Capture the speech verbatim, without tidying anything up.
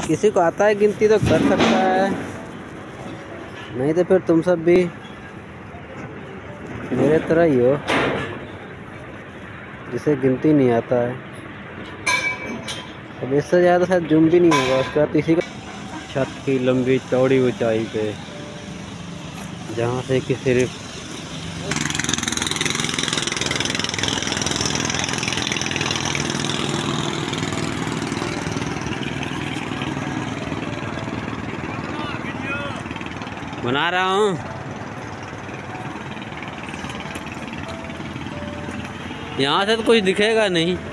किसी को आता है गिनती तो कर सकता है, नहीं तो फिर तुम सब भी मेरे तरह ही हो जिसे गिनती नहीं आता है। अब इससे ज़्यादा शायद जूम भी नहीं होगा उसका। तो इसी का छत की लंबी चौड़ी ऊंचाई पे जहाँ से कि सिर्फ बना रहा हूँ। यहाँ से तो कुछ दिखेगा नहीं।